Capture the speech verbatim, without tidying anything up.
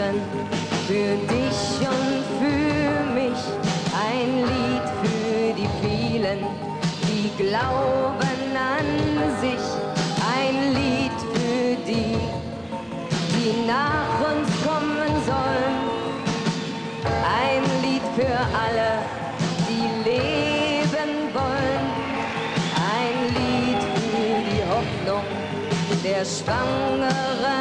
Herzen, für dich und für mich. Ein Lied für die vielen, die glauben an sich. Ein Lied für die, die nach uns kommen sollen. Ein Lied für alle, die leben wollen. Ein Lied für die Hoffnung der Schwangeren